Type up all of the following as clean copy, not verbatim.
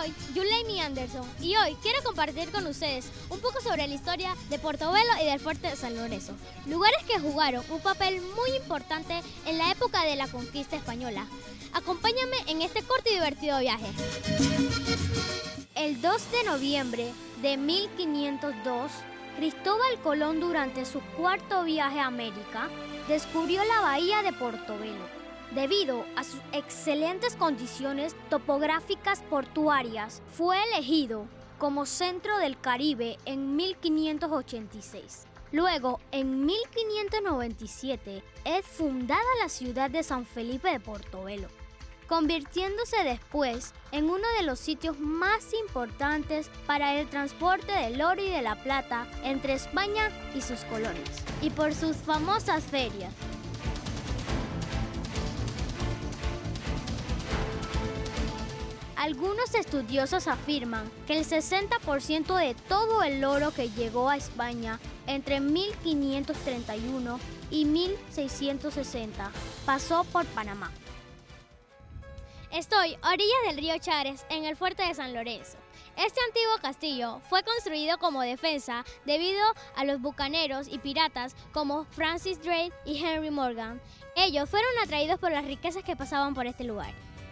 Soy Yuleimi Anderson y hoy quiero compartir con ustedes un poco sobre la historia de Portobelo y del Fuerte de San Lorenzo, lugares que jugaron un papel muy importante en la época de la conquista española. Acompáñame en este corto y divertido viaje. El 2 de noviembre de 1502, Cristóbal Colón, durante su cuarto viaje a América, descubrió la bahía de Portobelo. Debido a sus excelentes condiciones topográficas portuarias, fue elegido como centro del Caribe en 1586. Luego, en 1597, es fundada la ciudad de San Felipe de Portobelo, convirtiéndose después en uno de los sitios más importantes para el transporte del oro y de la plata entre España y sus colonias, y por sus famosas ferias. Algunos estudiosos afirman que el 60% de todo el oro que llegó a España entre 1531 y 1660 pasó por Panamá. Estoy a orillas del río Chares, en el Fuerte de San Lorenzo. Este antiguo castillo fue construido como defensa debido a los bucaneros y piratas como Francis Drake y Henry Morgan. Ellos fueron atraídos por las riquezas que pasaban por este lugar.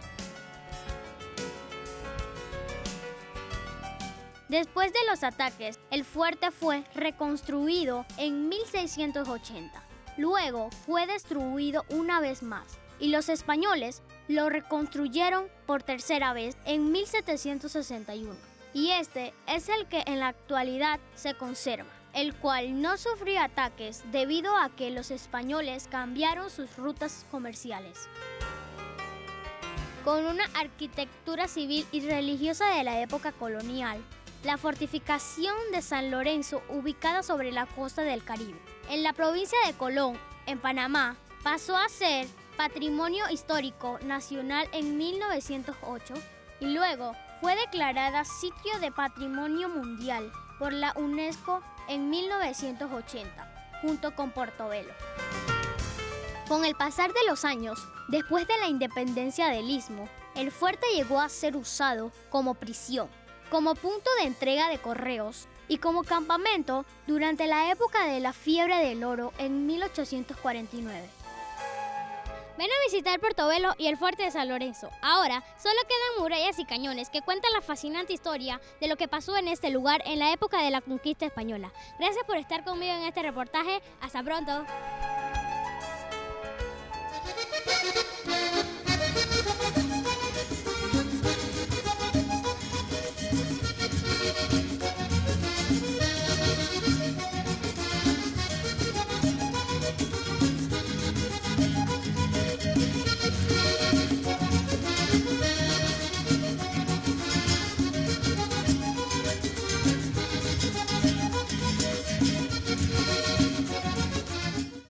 Después de los ataques, el fuerte fue reconstruido en 1680. Luego fue destruido una vez más y los españoles lo reconstruyeron por tercera vez en 1761. Y este es el que en la actualidad se conserva, el cual no sufrió ataques debido a que los españoles cambiaron sus rutas comerciales. Con una arquitectura civil y religiosa de la época colonial, la fortificación de San Lorenzo, ubicada sobre la costa del Caribe, en la provincia de Colón, en Panamá, pasó a ser Patrimonio Histórico Nacional en 1908 y luego fue declarada Sitio de Patrimonio Mundial por la UNESCO en 1980, junto con Portobelo. Con el pasar de los años, después de la independencia del Istmo, el fuerte llegó a ser usado como prisión, como punto de entrega de correos y como campamento durante la época de la fiebre del oro en 1849. Ven a visitar Portobelo y el Fuerte de San Lorenzo. Ahora solo quedan murallas y cañones que cuentan la fascinante historia de lo que pasó en este lugar en la época de la conquista española. Gracias por estar conmigo en este reportaje. Hasta pronto.